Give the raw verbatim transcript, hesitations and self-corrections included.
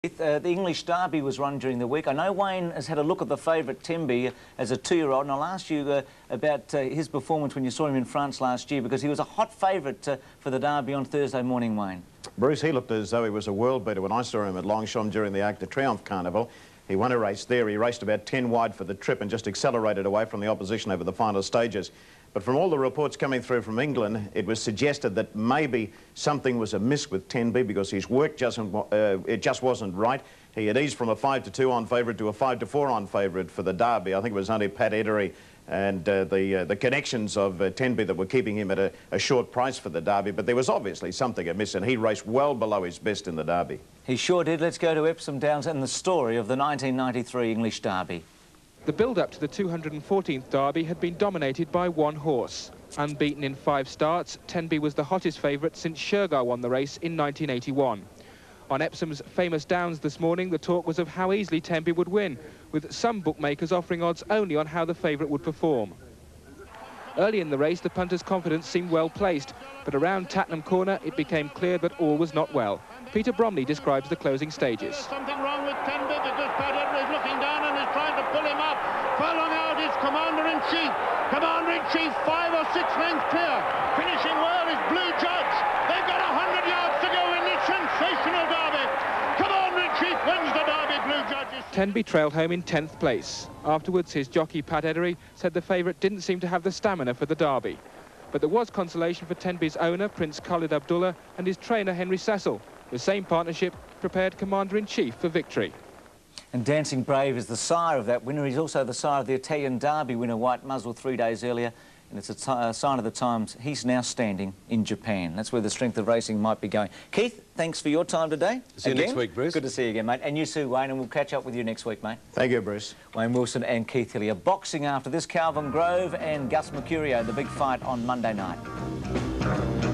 Uh, the English Derby was run during the week. I know Wayne has had a look at the favourite Tembe as a two-year-old, and I'll ask you uh, about uh, his performance when you saw him in France last year, because he was a hot favourite uh, for the Derby on Thursday morning, Wayne. Bruce, he looked as though he was a world beater when I saw him at Longchamp during the Arc de Triomphe Carnival. He won a race there. He raced about ten wide for the trip and just accelerated away from the opposition over the final stages. But from all the reports coming through from England, it was suggested that maybe something was amiss with Tembe because his work just, uh, it just wasn't right. He had eased from a five to two on favourite to a five to four on favourite for the Derby. I think it was only Pat Edery and uh, the, uh, the connections of uh, Tembe that were keeping him at a, a short price for the Derby. But there was obviously something amiss, and he raced well below his best in the Derby. He sure did. Let's go to Epsom Downs and the story of the nineteen ninety-three English Derby. The build-up to the two hundred and fourteenth Derby had been dominated by one horse. Unbeaten in five starts, Tembe was the hottest favourite since Shergar won the race in nineteen eighty-one. On Epsom's famous Downs this morning, the talk was of how easily Tembe would win, with some bookmakers offering odds only on how the favourite would perform. Early in the race, the punter's confidence seemed well placed, but around Tattenham Corner, it became clear that all was not well. Peter Bromley describes the closing stages. There's something wrong with Tembe because Pat Edery is looking down and is trying to pull him up. Furlong out is Commander-in-Chief. Commander-in-Chief, five or six lengths clear. Finishing well is Blue Judge. They've got a hundred yards to go in this sensational Derby. Commander-in-Chief wins the Derby. Blue Judge is... Tembe trailed home in tenth place. Afterwards, his jockey Pat Edery said the favourite didn't seem to have the stamina for the Derby. But there was consolation for Tembe's owner, Prince Khalid Abdullah, and his trainer, Henry Cecil. The same partnership prepared Commander-in-Chief for victory. And Dancing Brave is the sire of that winner. He's also the sire of the Italian Derby winner, White Muzzle, three days earlier. And it's a t uh, sign of the times. He's now standing in Japan. That's where the strength of racing might be going. Keith, thanks for your time today. See you again. next week, Bruce. Good to see you again, mate. And you too, Wayne, and we'll catch up with you next week, mate. Thank you, Bruce. Wayne Wilson and Keith Hillier. Boxing after this, Calvin Grove and Gus Mercurio, the big fight on Monday night.